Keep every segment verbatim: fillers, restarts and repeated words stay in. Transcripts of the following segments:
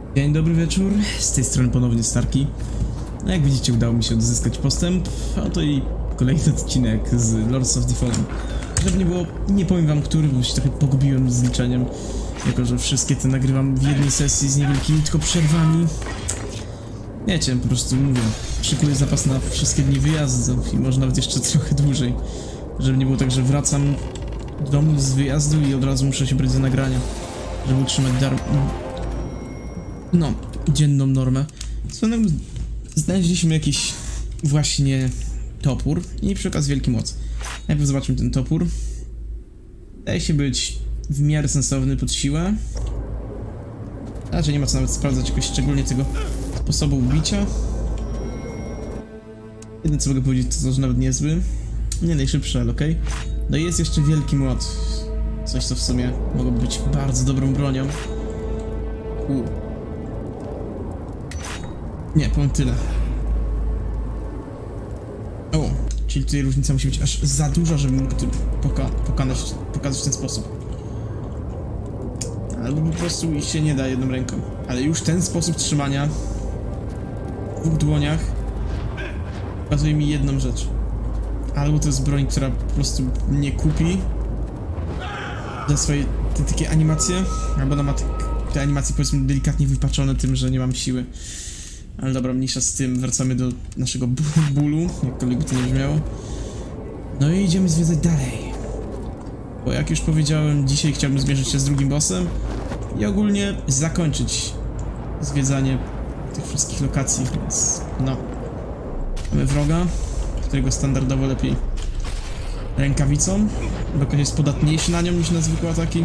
Dzień dobry wieczór, z tej strony ponownie Starki. No jak widzicie, udało mi się odzyskać postęp, a to i kolejny odcinek z Lords of the Fallen. Żeby nie było, nie powiem wam który, bo się trochę pogubiłem z liczeniem, jako że wszystkie te nagrywam w jednej sesji z niewielkimi tylko przerwami. Wiecie, po prostu mówię, szykuję zapas na wszystkie dni wyjazdów i może nawet jeszcze trochę dłużej. Żeby nie było tak, że wracam do domu z wyjazdu i od razu muszę się brać za nagrania, żeby utrzymać dar... No, dzienną normę. Znaleźliśmy jakiś właśnie topór i przy okazji wielki moc. Najpierw zobaczmy ten topór. Wydaje się być w miarę sensowny pod siłę. Raczej nie ma co nawet sprawdzać jakoś szczególnie tego sposobu ubicia. Jedyne co mogę powiedzieć to, że nawet niezły. Nie najszybszy, ale okej. Okay. No i jest jeszcze wielki młot. Coś co w sumie mogłoby być bardzo dobrą bronią. U. Nie, powiem tyle. O, czyli tutaj różnica musi być aż za duża, żeby mógł poka pokonać, pokazać w ten sposób. Albo po prostu się nie da jedną ręką. Ale już ten sposób trzymania w dwóch dłoniach pokazuje mi jedną rzecz. Albo to jest broń, która po prostu mnie kupi za swoje te takie animacje, albo ona ma te, te animacje powiedzmy delikatnie wypaczone tym, że nie mam siły. Ale dobra, mniejsza z tym, wracamy do naszego bólu, jakkolwiek by to nie brzmiało. No i idziemy zwiedzać dalej. Bo jak już powiedziałem, dzisiaj chciałbym zmierzyć się z drugim bossem i ogólnie zakończyć zwiedzanie tych wszystkich lokacji, więc no. Mamy wroga, którego standardowo lepiej rękawicą, bo ktoś jest podatniejszy na nią niż na zwykłe ataki.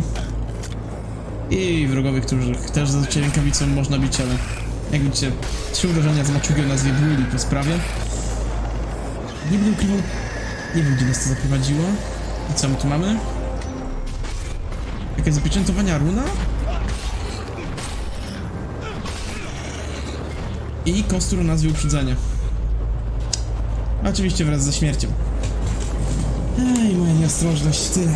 I wrogowie, którzy też zazwyczaj rękawicą można bić, ale jak widzicie, trzy uderzenia z maczugiem na zwie bóli po sprawie. Nie będę ukrywał, nie wiem gdzie nas to zaprowadziło. I co my tu mamy? Jakaś zapieczętowania runa? I kostur o nazwie uprzedzenia. Oczywiście wraz ze śmiercią. Ej, moja nieostrożność, tyle.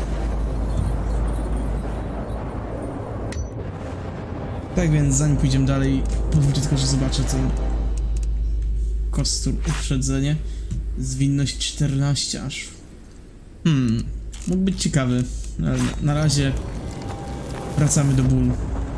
Tak więc zanim pójdziemy dalej, pozwólcie tylko, że zobaczę ten kostur uprzedzenie. Zwinność czternaście aż. Hmm, mógł być ciekawy, ale na razie wracamy do bólu.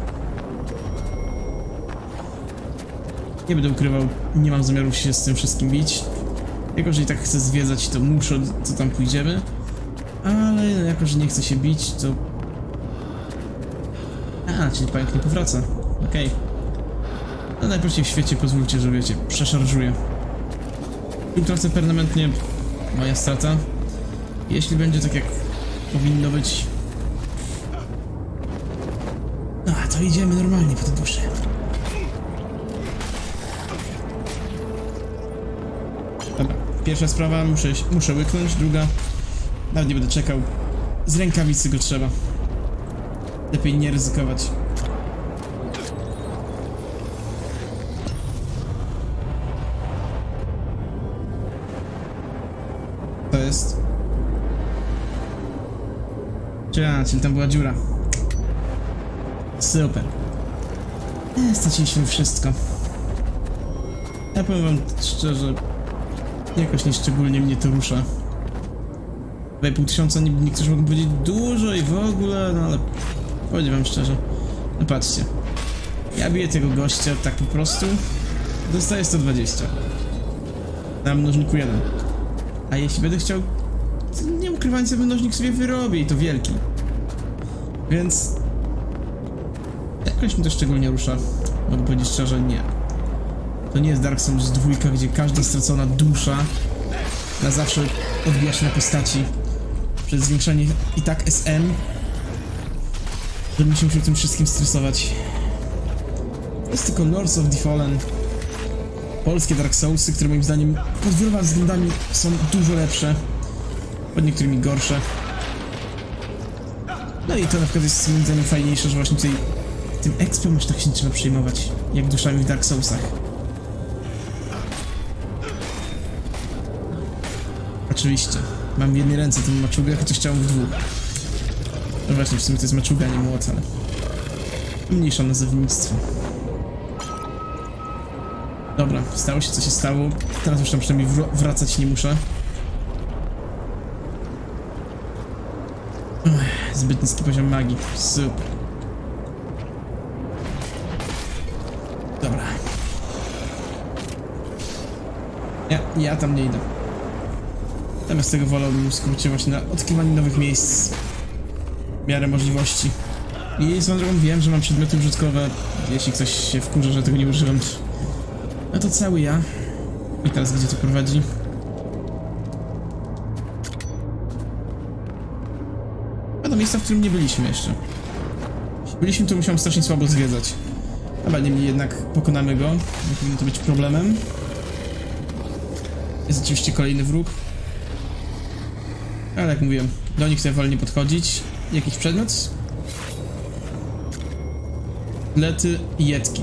Nie będę ukrywał, nie mam zamiaru się z tym wszystkim bić. Jako, że i tak chcę zwiedzać, to muszę, co tam pójdziemy. Ale jako, że nie chcę się bić, to... A, czyli pająk nie powraca. Okej. Okay. No najprościej w świecie pozwólcie, że wiecie, przeszarżuję. I tracę permanentnie moja strata. Jeśli będzie tak jak powinno być... A, to idziemy normalnie po tę duszę. Dobra, pierwsza sprawa, muszę, muszę łyknąć, druga... Nawet nie będę czekał. Z rękawicy go trzeba. Lepiej nie ryzykować. To jest... Czyli, a, czyli tam była dziura. Super. E, straciliśmy wszystko. Ja powiem wam szczerze, jakoś nieszczególnie mnie to rusza. dwa i pół tysiąca, niektórzy mogą powiedzieć dużo i w ogóle, no ale powiem wam szczerze. No patrzcie. Ja biję tego gościa tak po prostu. Dostaję sto dwadzieścia. Na mnożniku jeden. A jeśli będę chciał... Nie ukrywając, sobie mnożnik sobie wyrobię i to wielki. Więc... Jakoś mnie to szczególnie rusza. Mogę powiedzieć szczerze, nie. To nie jest Dark Souls dwa, gdzie każda stracona dusza na zawsze odbija się na postaci. Przez zwiększanie i tak S M. Żebym się musiał tym wszystkim stresować. To jest tylko Lords of the Fallen. Polskie Dark Soulsy, które moim zdaniem pod wieloma względami są dużo lepsze. Pod niektórymi gorsze. No i to na przykład jest moim zdaniem fajniejsze, że właśnie tutaj tym expem aż tak się nie trzeba przejmować, jak duszami w Dark Soulsach. Oczywiście. Mam w jednej ręce tę maczugę, chociaż chciałem w dwóch. No właśnie, w sumie to jest maczuga, nie młot, ale... Mniejsza nazewnictwo. Dobra, stało się co się stało. Teraz już tam przynajmniej wr wracać nie muszę. Uch, zbyt niski poziom magii. Super. Dobra. Ja, ja tam nie idę. Zamiast tego wolałbym skupić się właśnie na odkrywaniu nowych miejsc. W miarę możliwości. I swoją drogą wiem, że mam przedmioty użytkowe. Jeśli ktoś się wkurza, że tego nie używam, no to cały ja. I teraz gdzie to prowadzi? A do miejsca, w którym nie byliśmy jeszcze. Jeśli byliśmy, to musiałem strasznie słabo zwiedzać. Chyba niemniej jednak pokonamy go. Nie powinno to być problemem. Jest oczywiście kolejny wróg. Ale jak mówiłem, do nich sobie wolę nie podchodzić. Jakiś przedmiot? Lety i jetki.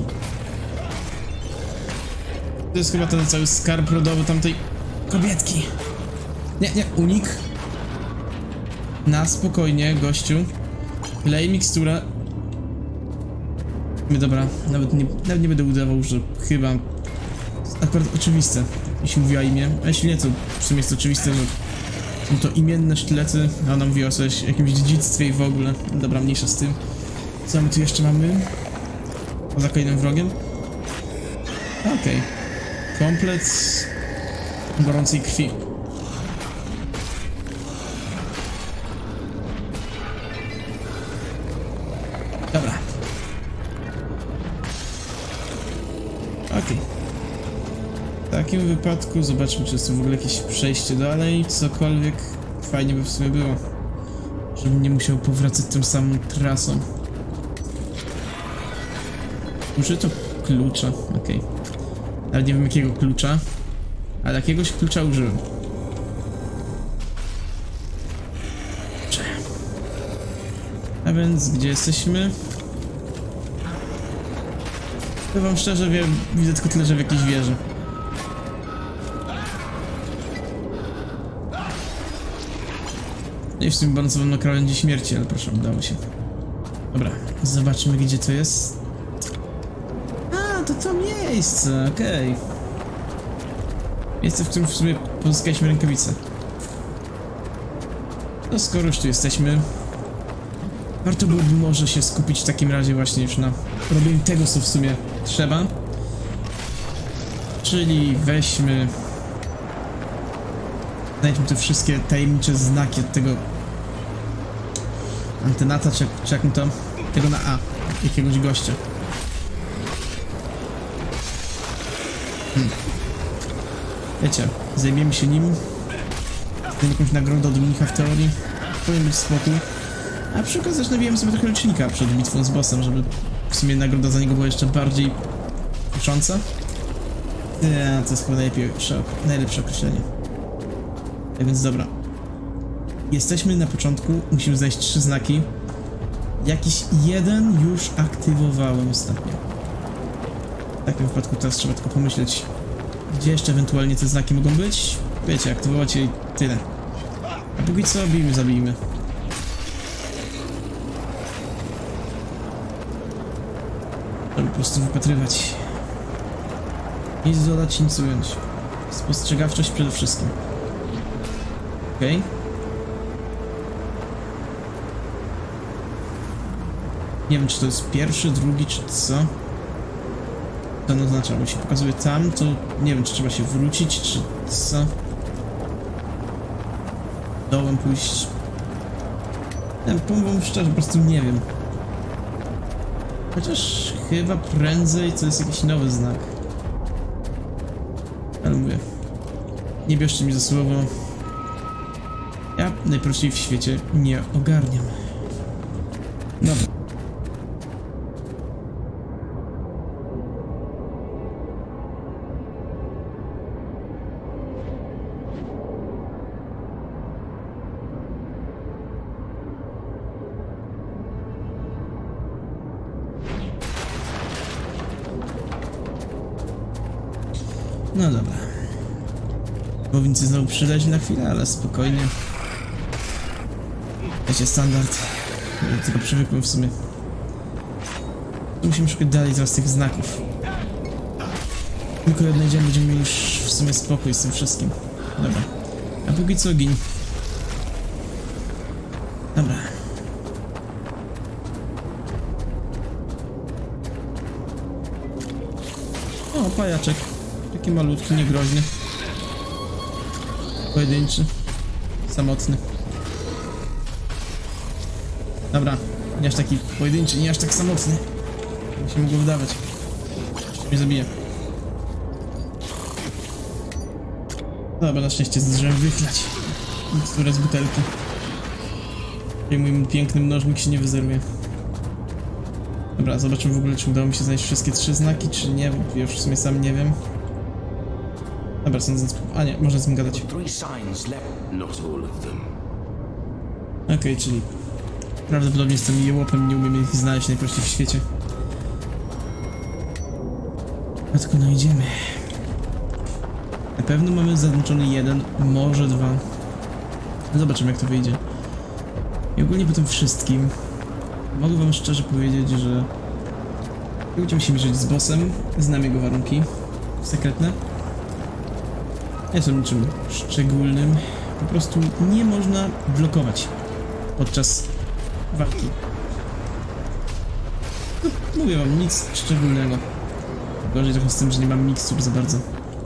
To jest chyba ten cały skarb rodowy tamtej kobietki. Nie, nie, unik. Na spokojnie, gościu. Lej miksturę. Dobra, nawet nie, nawet nie będę udawał, że chyba akurat oczywiste, jeśli mówiła imię. A jeśli nie, to w sumie jest oczywiste, że są to imienne sztylety, a ona mówiła o coś, jakimś dziedzictwie i w ogóle. Dobra, mniejsza z tym. Co my tu jeszcze mamy? Poza kolejnym wrogiem? Okej. Okay. Komplet gorącej krwi. Dobra. Okej. Okay. W takim wypadku zobaczmy, czy jest tu w ogóle jakieś przejście dalej, cokolwiek. Fajnie by w sumie było, żebym nie musiał powracać tą samą trasą. Użyję to klucza, okej. Okay. Ale nie wiem jakiego klucza, ale jakiegoś klucza użyłem. Dobrze. A więc gdzie jesteśmy? Powiem wam szczerze, wiem, widzę tylko tyle, że w jakiejś wieży. No i w sumie balansował na krawędzi śmierci, ale proszę, udało się. Dobra, zobaczmy gdzie to jest. A, to to miejsce, okej. Okay. Miejsce, w którym w sumie pozyskaliśmy rękawice. No skoro już tu jesteśmy, warto byłoby może się skupić w takim razie właśnie już na robieniu tego, co w sumie trzeba. Czyli weźmy... Znajdźmy te wszystkie tajemnicze znaki od tego antenata, czy, czy jak to? Tego na A, jakiegoś gościa. Hmm. Wiecie, zajmiemy się nim. Zdajemy jakąś nagrodę od mnicha w teorii. Powinien być spokój. A przy okazji też nawijamy sobie trochę licznika przed bitwą z bossem, żeby w sumie nagroda za niego była jeszcze bardziej kusząca. Nie, to jest chyba najlepsze, najlepsze określenie. Tak więc dobra. Jesteśmy na początku, musimy znaleźć trzy znaki. Jakiś jeden już aktywowałem ostatnio. W takim wypadku teraz trzeba tylko pomyśleć, gdzie jeszcze ewentualnie te znaki mogą być. Wiecie, aktywować je i tyle. A póki co bijmy, zabijmy. Trzeba po prostu wypatrywać. Nic dodać, nic ująć. Spostrzegawczość przede wszystkim. Okej. Okay. Nie wiem, czy to jest pierwszy, drugi, czy co. To oznacza, bo się pokazuje tam, to nie wiem, czy trzeba się wrócić, czy co. Dołem pójść. Ja powiem wam szczerze, po prostu nie wiem. Chociaż chyba prędzej to jest jakiś nowy znak. Ale mówię, nie bierzcie mi za słowo. Ja najprościej w świecie nie ogarniam. Dobra. No dobra. Powinien się znowu przydać na chwilę, ale spokojnie. Wiecie, standard. Ja tylko przywykłem w sumie. Musimy szukać dalej teraz tych znaków. Tylko jak odnajdziemy, będziemy mieli już w sumie spokój z tym wszystkim. Dobra. A póki co gin. Dobra. O, pajaczek. Taki malutki, niegroźny. Pojedynczy. Samotny. Dobra. Nie aż taki pojedynczy, nie aż tak samotny. Jak się mogło wydawać. Mnie zabije. Dobra, na szczęście zdążyłem wychlać. Miksturę z butelki. I mój piękny mnożnik się nie wyzeruje. Dobra, zobaczymy w ogóle, czy udało mi się znaleźć wszystkie trzy znaki, czy nie. Już w sumie sam nie wiem. Dobra, sądząc... A nie, można z tym gadać. Okej, okay, czyli... Prawdopodobnie jestem jełopem, nie umiem ich znaleźć najprościej w świecie. A tylko no idziemy. Na pewno mamy zaznaczony jeden, może dwa. Zobaczymy, jak to wyjdzie. I ogólnie po tym wszystkim mogę wam szczerze powiedzieć, że będziemy się mierzyć z bossem, znam jego warunki sekretne. Nie są niczym szczególnym, po prostu nie można blokować podczas walki. No, mówię wam, nic szczególnego. Gorzej trochę z tym, że nie mam mikstur za bardzo.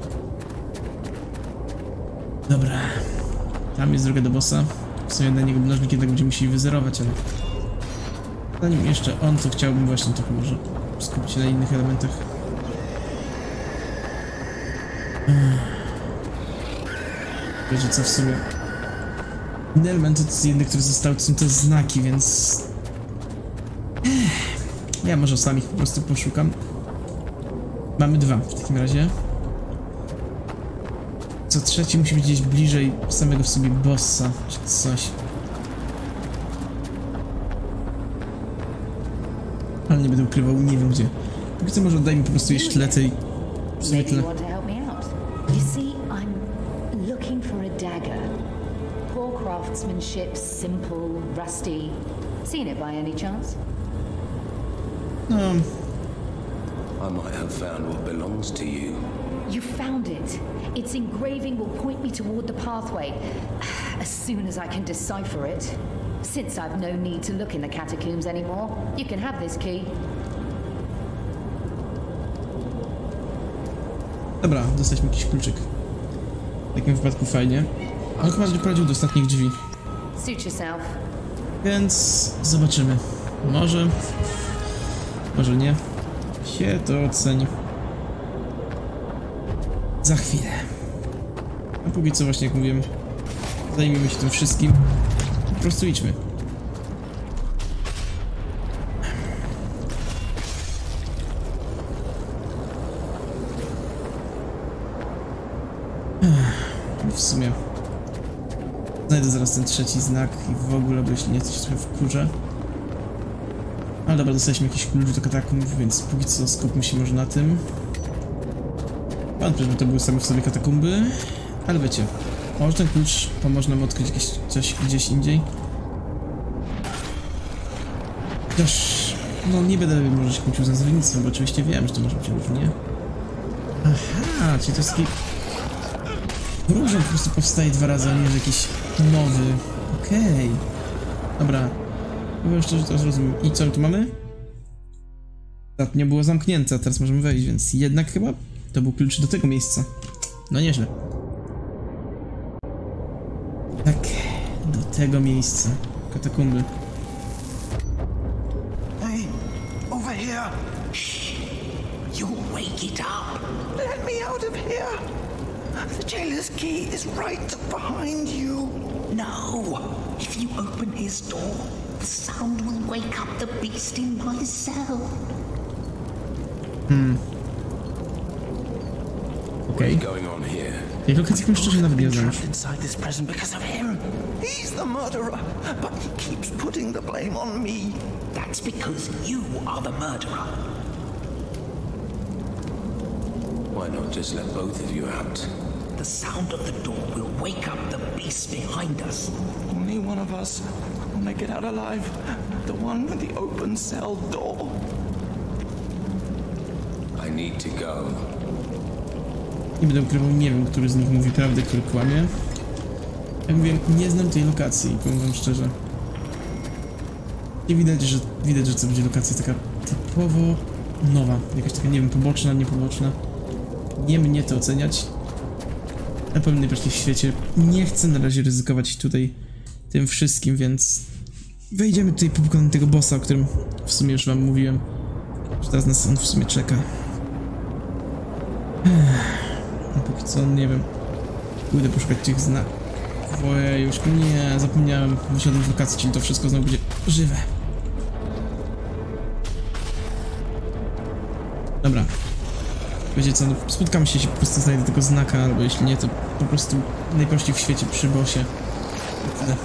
Dobra. Tam jest droga do bossa. W sumie na niego mnożnik jednak będziemy musieli wyzerować, ale... Zanim jeszcze on, to chciałbym właśnie trochę może skupić się na innych elementach. Wiecie co, w sumie... Inne elementy to jedne, które zostały, to są te znaki, więc... Ja może sam ich po prostu poszukam. Mamy dwa w takim razie. Co trzeci musi być gdzieś bliżej samego w sobie bossa, czy coś. Ale nie będę ukrywał, nie wiem gdzie. Póki co może oddaj mi po prostu jej sztyletę i w sumie tyle. No. I might have found what belongs to you. You found it. Its engraving will point me toward the pathway as soon as I can decipher it. Since I've no need to look in the catacombs anymore, you can have this key. Dobra, dostaliśmy jakiś kluczyk. W takim wypadku fajnie. On chyba doprowadził do ostatnich drzwi. Suit yourself. Więc zobaczymy. Może... Może nie. Się to oceni. Za chwilę. A póki co właśnie jak mówiłem, zajmijmy się tym wszystkim. Po prostu idźmy. W sumie znajdę zaraz ten trzeci znak i w ogóle, bo jeśli nie, to się trochę wkurzę. Ale dobra, dostaliśmy jakiś klucz do katakumb, więc póki co skupmy się może na tym. Wątpię, że to były same w sobie katakumby, ale wiecie, może ten klucz pomoże nam odkryć jakieś coś gdzieś indziej. Chociaż, no nie będę może się kłócił z nazewnictwem, bo oczywiście wiem, że to może być różnie. Aha, czyli to jest taki... Wróg, po prostu powstaje dwa razy, a nie, że jakiś nowy. Okej. Okay. Dobra. Powiem szczerze, to rozumiem. I co tu mamy? Ostatnio było zamknięte, a teraz możemy wejść, więc jednak chyba to był klucz do tego miejsca. No nieźle. Tak, do tego miejsca. Katakumby. Hey, over here! Shh! You wake it up! Let me out of here! The jailer's key is right behind you! No! If you open his door, the sound will wake up the beast in my cell. Hmm. Okay. What's going on here? I lokację szczerze nawet nie znam. Inside this prison because of him. He's the murderer, but he keeps putting the blame on me. That's because you are the murderer. Why not just let both of you out? The sound of the door will wake up the beast behind us. Only one of us will make it out alive. The one with the open cell door. need to go. Nie będę ukrywał, nie wiem, który z nich mówi prawdę, który kłamie. Jak mówię, nie znam tej lokacji, powiem wam szczerze. I widać, że widać, że to będzie lokacja taka typowo nowa. Jakaś taka, nie wiem, poboczna, niepoboczna. Nie mnie to oceniać. Na pewno najbardziej w świecie. Nie chcę na razie ryzykować tutaj tym wszystkim, więc wejdziemy tutaj po pokonaniu tego bossa, o którym w sumie już wam mówiłem. Że teraz nas on w sumie czeka. No póki co, nie wiem. Pójdę poszukać tych znaków. Ojej, już nie, zapomniałem. Wyszedłem z lokacji, czyli to wszystko znowu będzie żywe. Dobra. Wiecie co, no, spotkamy się, po prostu znajdę tego znaka, albo jeśli nie, to po prostu najprościej w świecie przy bossie. I tyle.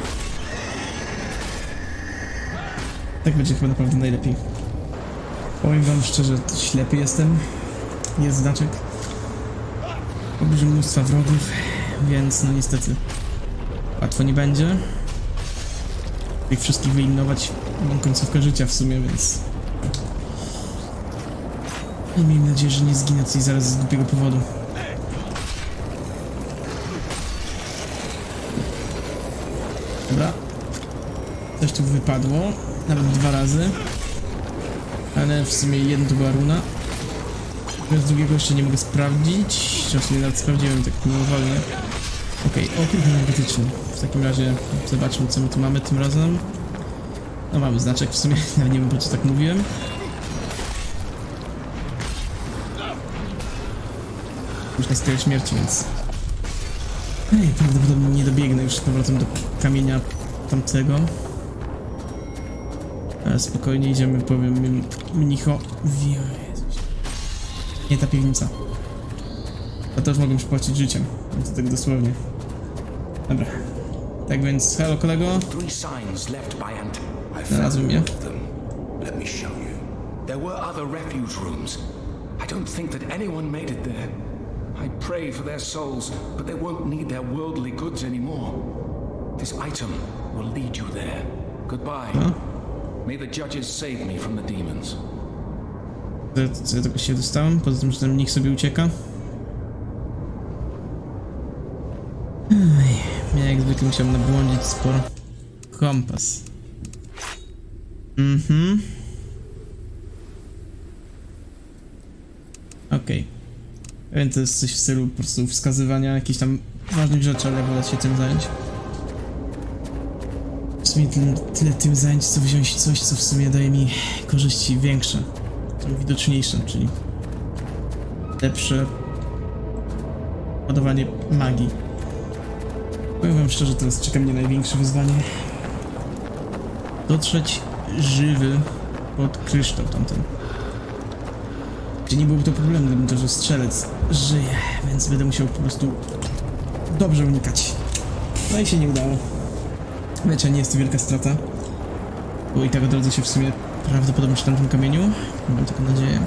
Tak będzie chyba naprawdę najlepiej. Powiem wam szczerze, ślepy jestem. Jest znaczek. Pobliżu mnóstwa wrogów, więc no niestety łatwo nie będzie. Ich wszystkich wyeliminować, mam końcówkę życia w sumie, więc... I miejmy nadzieję, że nie zginę coś zaraz z głupiego powodu. Dobra. Coś tu wypadło. Nawet dwa razy. Ale w sumie jedna to była runa. Z drugiego jeszcze nie mogę sprawdzić. Czy w sumie nawet sprawdziłem tak mimowolnie. Okej, okay, okrąg energetyczny. W takim razie zobaczmy, co my tu mamy tym razem. No mamy znaczek w sumie, nawet nie wiem, po co tak mówiłem. Już na skraju śmierci, więc... Ej, prawdopodobnie nie dobiegnę już z powrotem do kamienia tamtego. Ale spokojnie idziemy, powiem mnicho... Nie ta piwnica. A to już mogłem przypłacić życiem. To tak dosłownie. Dobra. Tak więc, halo kolego. Znalazłem je. Let me show you. There were other refuge rooms. I don't think that anyone made it there. I pray for their souls, but they won't need their worldly goods anymore. This item will lead you there. Goodbye. No. May the judges save me from the demons. Co ja tego się dostałem? Poza tym, że ten mnich sobie ucieka. Ej, ja jak zwykle musiałem nabłądzić sporo. Kompas. Mhm. Okej. Okay. Więc to jest coś w stylu po prostu wskazywania jakichś tam ważnych rzeczy, ale wolę się tym zająć. W sumie tyle, tyle tym zająć, co wziąć coś, co w sumie daje mi korzyści większe. Widoczniejsze, czyli lepsze ładowanie magii. Powiem wam szczerze, teraz czeka mnie największe wyzwanie. Dotrzeć żywy pod kryształ tamten. Gdzie nie byłoby to problemu, gdybym to, że strzelec żyje, więc będę musiał po prostu dobrze unikać. No i się nie udało. Wiecie, nie jest to wielka strata, bo i tak odrodzę się w sumie prawdopodobnie przy tamtym kamieniu. Mam taką nadzieję.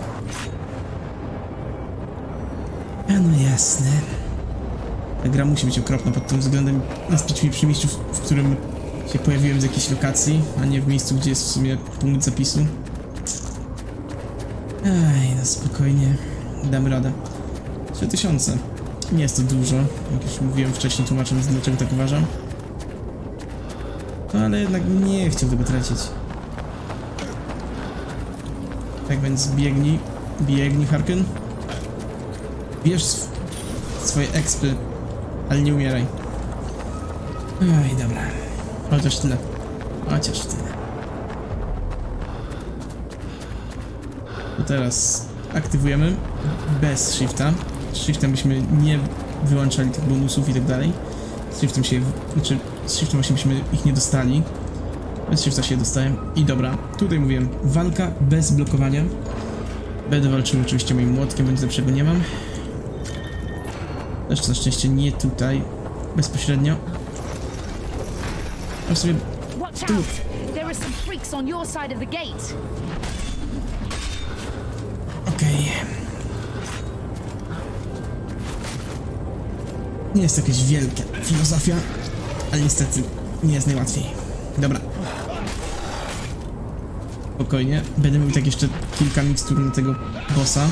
A no jasne. Ta gra musi być okropna pod tym względem. Nastrzyć przy miejscu, w, w którym się pojawiłem z jakiejś lokacji, a nie w miejscu, gdzie jest w sumie punkt zapisu. Ej, no spokojnie. Dam radę. trzy tysiące. Nie jest to dużo, jak już mówiłem wcześniej, tłumacząc, dlaczego tak uważam. Ale jednak nie chciał tego tracić. Tak więc biegnij, biegnij, Harken. Bierz sw swoje expy, ale nie umieraj. Oj, dobra. Chociaż tyle. Chociaż tyle. To teraz aktywujemy bez shifta. Z shiftem byśmy nie wyłączali tych bonusów i tak dalej. Z shiftem się, znaczy z shiftem właśnie byśmy ich nie dostali. Bez shifta się dostałem. I dobra, tutaj mówiłem, walka bez blokowania. Będę walczył oczywiście moim młotkiem, bo nic lepszego nie mam. Też na szczęście nie tutaj, bezpośrednio. A w sumie tu. Okej. Okay. Nie jest to jakaś wielka filozofia, ale niestety nie jest najłatwiej. Dobra. Spokojnie. Będę miał tak jeszcze kilka mikstur na tego bossa.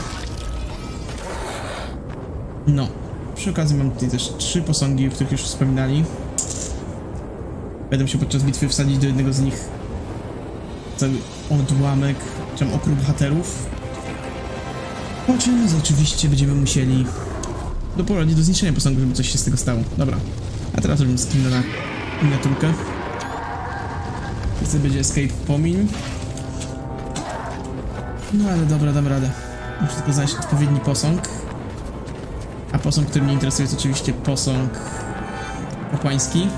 No. Przy okazji mam tutaj też trzy posągi, o których już wspominali. Będę musiał podczas bitwy wsadzić do jednego z nich cały odłamek, czy tam okrąg bohaterów. Po czym oczywiście będziemy musieli doprowadzić do zniszczenia posągu, żeby coś się z tego stało. Dobra. A teraz robimy skin na miniaturkę. Tutaj będzie escape pomin. No ale dobra, dam radę. Muszę tylko znaleźć odpowiedni posąg. A posąg, który mnie interesuje, jest oczywiście posąg kapłański.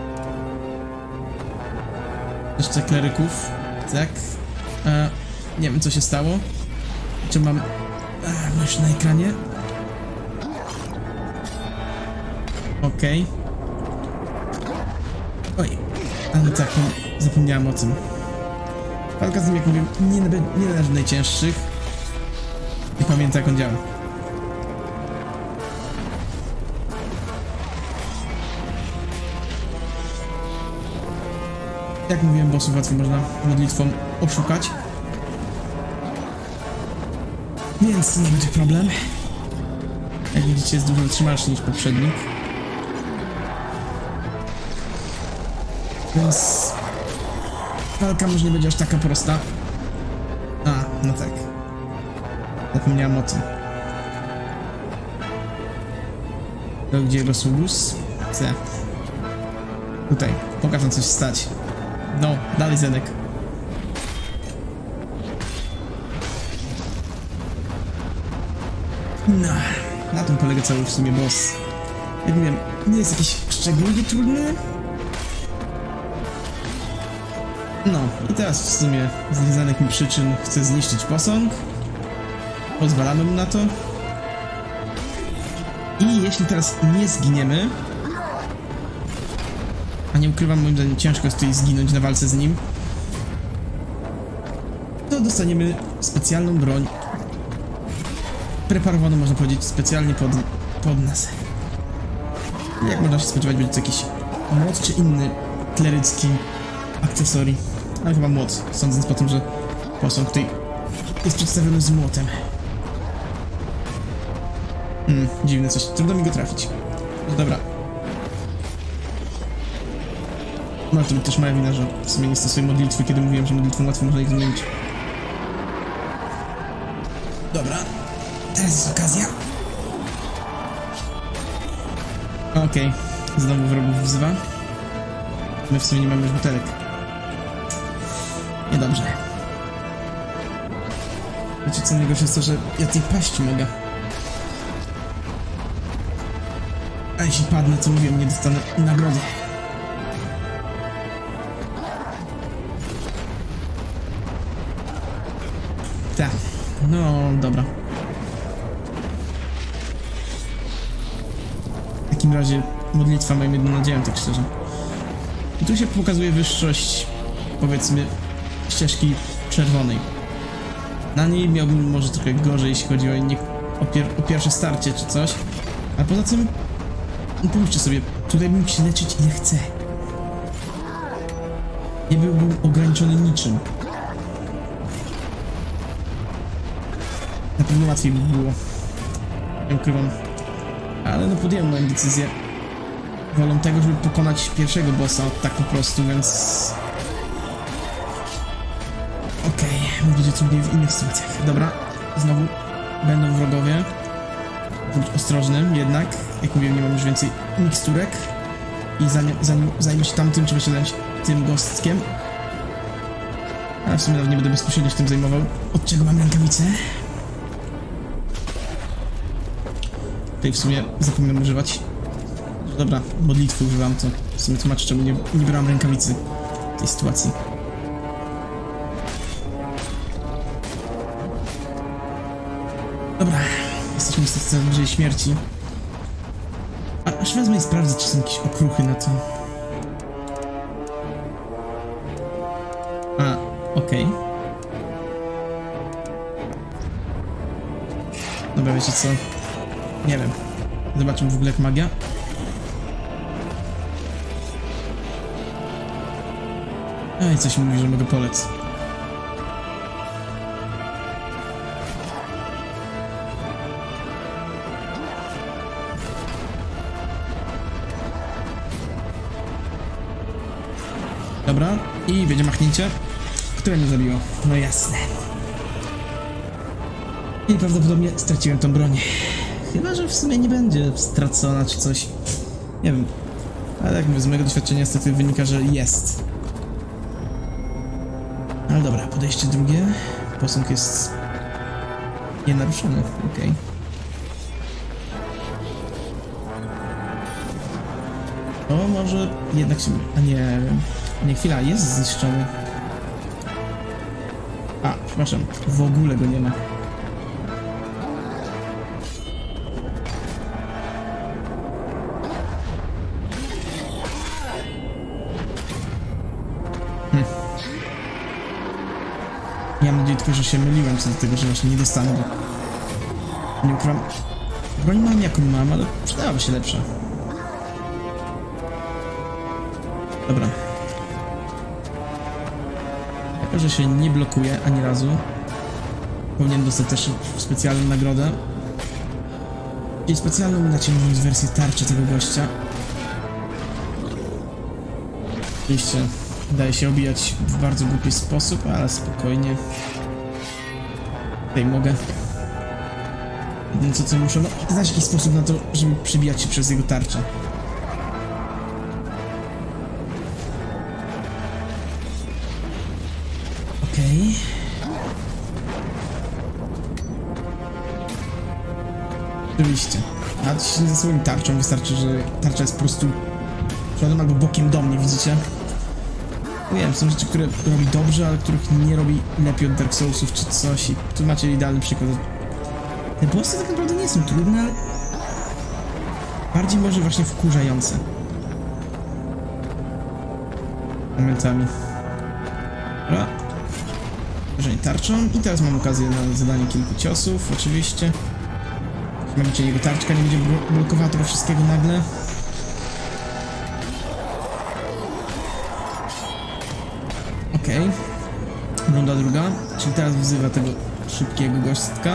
Jeszcze kleryków. Tak. E, nie wiem, co się stało. Czy mam... E, mysz na ekranie. Okej. Okay. Oj. Ale tak, zapomniałem o tym. Walka z nim, jak mówię, nie, nie należy do najcięższych. Nie pamiętam, jak on działa. Jak mówiłem, bossów łatwo można modlitwą oszukać. Więc nie będzie problem. Jak widzicie, jest dużo wytrzymalszy niż poprzednik. Więc walka może nie będzie aż taka prosta. A, no tak. Zapomniałem o tym. To gdzie Rosubus? C. Tutaj. Pokażę, coś stać. No, dalej Zenek. No, na tym polega cały w sumie boss. Jak wiem, nie jest jakiś szczególnie trudny. No, i teraz w sumie z nieznanych mi przyczyn chcę zniszczyć posąg. Pozwalamy mu na to. I jeśli teraz nie zginiemy... A nie ukrywam, moim zdaniem ciężko jest tutaj zginąć na walce z nim. To dostaniemy specjalną broń. Preparowaną, można powiedzieć, specjalnie pod, pod nas. I jak można się spodziewać, będzie to jakiś młot czy inny klerycki akcesorii. Ale chyba młot, sądząc po tym, że posąg tutaj jest przedstawiony z młotem. Hmm, dziwne coś. Trudno mi go trafić. No dobra. No to też moja wina, że w sumie nie stosuję modlitwy, kiedy mówiłem, że modlitwą łatwo można ich zmienić. Dobra. Teraz jest okazja. Okej. Okay. Znowu wrogów wzywa. My w sumie nie mamy już butelek. Niedobrze. Wiecie co najgorsze jest to, że ja tej paść mogę. A jeśli padnę, co mówię, nie dostanę nagrody. Tak. No, dobra. W takim razie modlitwa moją jedną nadzieją, tak szczerze. I tu się pokazuje wyższość, powiedzmy, ścieżki czerwonej. Na niej miałbym może trochę gorzej, jeśli chodzi o, nie, o, pier, o pierwsze starcie czy coś. A poza tym, no pomyślcie sobie, tutaj bym się leczyć ile chcę. Nie byłbym ograniczony niczym. Na pewno łatwiej by było. Nie ukrywam. Ale no podjąłem moją decyzję. Wolą tego, żeby pokonać pierwszego bossa tak po prostu, więc... Okej, okay, będzie trudniej w innych sytuacjach. Dobra, znowu będą wrogowie. Bądź ostrożnym jednak. Jak mówiłem, nie mam już więcej miksturek. I zanim, zanim zajmę się tamtym, trzeba się zająć tym gostkiem. Ale w sumie nawet nie będę bezpośrednio się tym zajmował. Od czego mam rękawice? Tutaj w sumie zapominam używać. Dobra, modlitwy używam, to w sumie tłumaczę, czemu nie, nie brałem rękawicy w tej sytuacji. Dobra, jesteśmy w bliżej śmierci. A, aż wezmę i sprawdzę, czy są jakieś okruchy na to. A, okej. Okay. Dobra, wiecie co? Nie wiem. Zobaczmy w ogóle jak magia. Ej, coś mi mówi, że mogę polec. Dobra, i będzie machnięcie, które mnie zabiło. No jasne. I prawdopodobnie straciłem tą broń. Chyba, że w sumie nie będzie stracona czy coś. Nie wiem. Ale jak mówię, z mojego doświadczenia niestety wynika, że jest. Ale dobra, podejście drugie. Posąg jest nienaruszony, okej. Okay. O, może jednak się... A nie... Nie, chwila, jest zniszczony. A, przepraszam, w ogóle go nie ma. Hm. Ja mam nadzieję tylko, że się myliłem co do tego, że właśnie nie dostanę, bo... Nie ukrywam... Broń mam jaką mam, ale przydałaby się lepsza. Dobra. Jako, że się nie blokuje ani razu, powinien dostać też specjalną nagrodę. I specjalną inaczej mówiąc wersję tarczy tego gościa. Oczywiście daje się obijać w bardzo głupi sposób, ale spokojnie. Tutaj mogę. Jedyne co co muszę, no znaleźć jakiś sposób na to, żeby przybijać się przez jego tarczę. Okej. Oczywiście. A się ze swoją tarczą wystarczy, że tarcza jest po prostu przodem albo bokiem do mnie, widzicie? Nie wiem, są rzeczy, które robi dobrze, ale których nie robi lepiej od Dark Soulsów czy coś i tu macie idealny przykład. Te bossy tak naprawdę nie są trudne, ale bardziej może właśnie wkurzające. Momentami. Dobra. Uderzenie tarczą i teraz mam okazję na zadanie kilku ciosów, oczywiście. Magicznie jego tarczka nie będzie blokowała tego wszystkiego nagle. Okej. Okay. Runda druga, czyli teraz wzywa tego szybkiego gościa.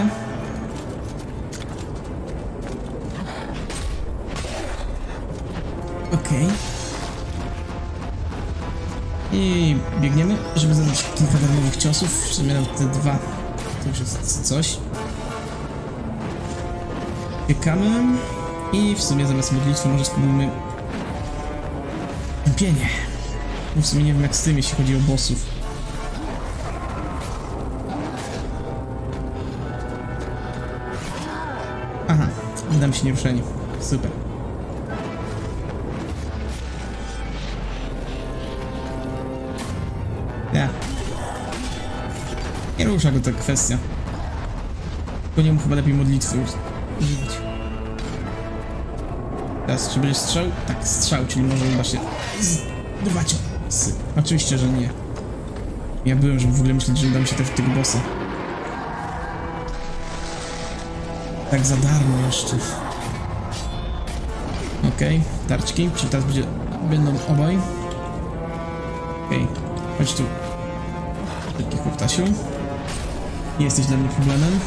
Okej. Okay. I biegniemy, żeby zadać kilka darmowych ciosów. W sumie nawet te dwa to już jest coś. Biegamy i w sumie zamiast modlitwy może spróbujmy tępienie. W sumie nie wiem jak z tym, jeśli chodzi o bossów. Aha, dam się nieruszeni. Super. Ja. Nie rusza go ta kwestia. Tylko nie mu chyba lepiej modlitwy używać. Teraz, czy będzie strzał? Tak, strzał, czyli może uda się zrywać osy. Oczywiście, że nie. Ja byłem, żeby w ogóle myśleć, że uda mi się też tego bossa. Tak za darmo jeszcze. Okej, okay, tarczki, czyli teraz będzie, będą obaj. Okej, okay. Chodź tu. Szybki chłoptasiu. Nie jesteś dla mnie problemem.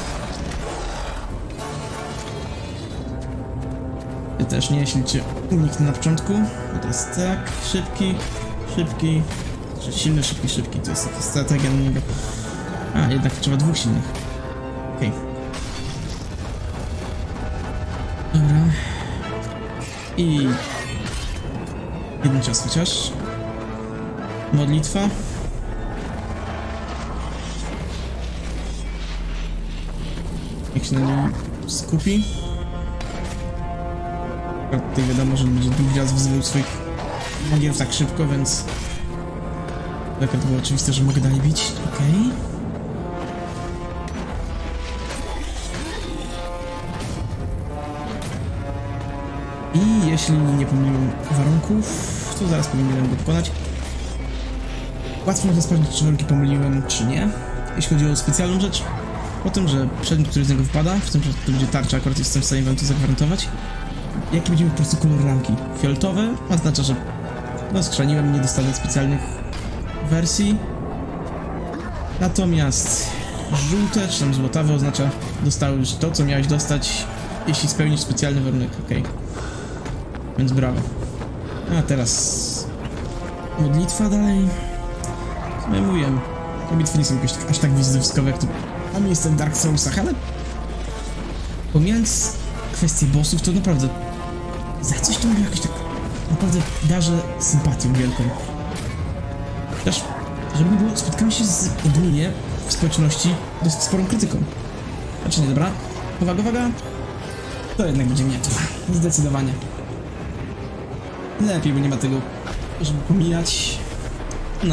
Ty też nie, jeśli cię uniknę na początku. No to jest tak, szybki, szybki, silny, szybki, szybki. To jest taka strategia na niego. A, jednak trzeba dwóch silnych. Okej. Okay. Dobra. I... jeden cios chociaż. Modlitwa. Jak się na nim skupi. Tutaj wiadomo, że będzie drugi raz wzywał swoich magierów tak szybko, więc... Tak, to było oczywiste, że mogę dalej bić. Okej. Okay. I jeśli nie pomyliłem warunków, to zaraz powinienem go pokonać. Łatwo można sprawdzić, czy warunki pomyliłem, czy nie. Jeśli chodzi o specjalną rzecz, o tym, że przedmiot, który z niego wypada, w tym, że to będzie tarcza, akurat jestem w stanie wam to zagwarantować. Jaki będzie miał po prostu kolor ramki? Fioletowy oznacza, że no skrzaniłem, nie dostanę specjalnych wersji. Natomiast żółte, czy tam złotawe oznacza, dostałeś to, co miałeś dostać, jeśli spełnisz specjalny warunek. Ok. Więc brawo. A teraz Modlitwa dalej. Co ja mówiłem? Te bitwy nie są jakoś tak, aż tak widowiskowe, jak to ma miejsce w Dark Soulsach, ale pomijając kwestię bossów, to naprawdę za coś to mówię jakoś tak naprawdę darzę sympatią wielką. Też, żeby nie było, spotkałem się z ogólnie w społeczności dosyć sporą krytyką. Znaczy nie, dobra. Uwaga, uwaga. To jednak będzie nie to. Zdecydowanie. Lepiej, bo nie ma tego, żeby pomijać. No.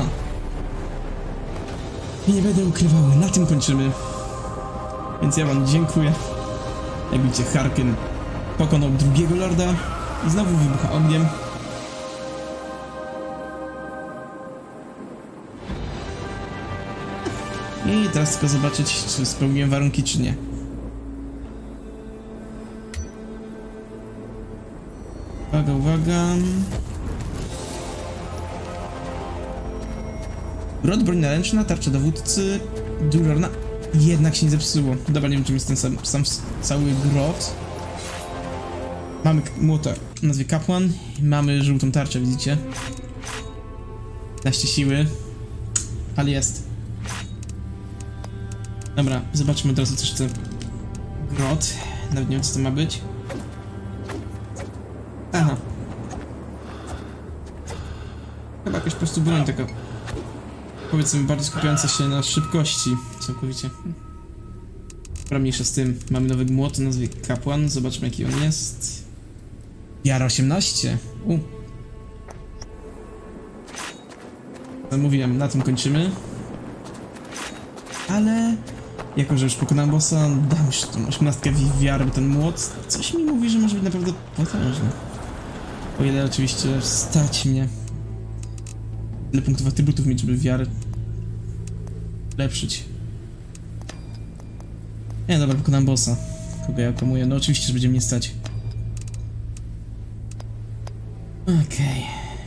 I nie będę ukrywał, na tym kończymy. Więc ja wam dziękuję. Jak widzicie, Harken pokonał drugiego lorda i znowu wybucha ogniem. I teraz tylko zobaczyć, czy spełniłem warunki, czy nie. Uwaga, uwaga. Grot, broń naręczna, tarcza dowódcy, durarna. Jednak się nie zepsuło. Dobra, nie wiem, czym jest ten sam, sam cały grot. Mamy młota o nazwie kapłan. Mamy żółtą tarczę, widzicie? piętnaście siły. Ale jest. Dobra, zobaczmy od razu też ten grot. Nawet nie wiem, co to ma być. Aha. Chyba jakaś po prostu broń taka, powiedzmy, bardziej skupiająca się na szybkości. Całkowicie. Dobra, mniejsza z tym. Mamy nowy młot o nazwie kapłan. Zobaczmy, jaki on jest. Jara osiemnaście. U. No, mówiłem, na tym kończymy. Ale jako że już pokonałem bossa, dam już tą osiemnastkę w wiarę, bo ten młot coś mi mówi, że może być naprawdę potężny. O ile oczywiście stać mnie tyle punktów atrybutów mieć, żeby wiarę lepszyć. Nie, dobra, pokonałem bossa. Kogo ja promuję? No oczywiście, że będzie mnie stać. Okej. Okay.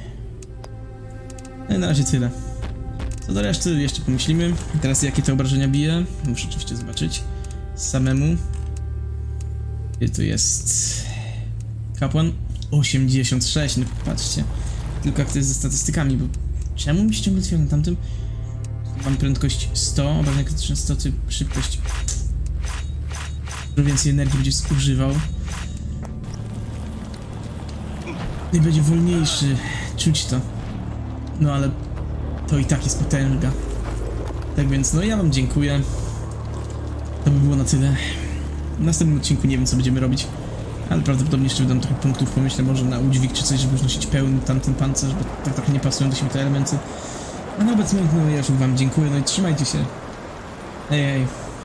No i na razie tyle. Co do reszty jeszcze pomyślimy. I teraz jakie te obrażenia bije? Muszę oczywiście zobaczyć samemu. Gdzie to jest? Kapłan osiemdziesiąt sześć, no patrzcie. Tylko jak to jest ze statystykami, bo czemu mi ściągnąć chwilę na tamtym? Mam prędkość sto, obrażenia krytyczne sto, szybkość. Dużo więcej energii będzie zużywał. I będzie wolniejszy. Czuć to. No ale to i tak jest potężna. Tak więc, no ja wam dziękuję. To by było na tyle. W następnym odcinku nie wiem, co będziemy robić. Ale prawdopodobnie jeszcze wydam trochę punktów. Pomyślę może na udźwig czy coś, żeby już nosić pełny tamten pancerz, bo tak trochę nie pasują do siebie te elementy. A na obecny moment, no ja już wam dziękuję, no i trzymajcie się. Hej, hej.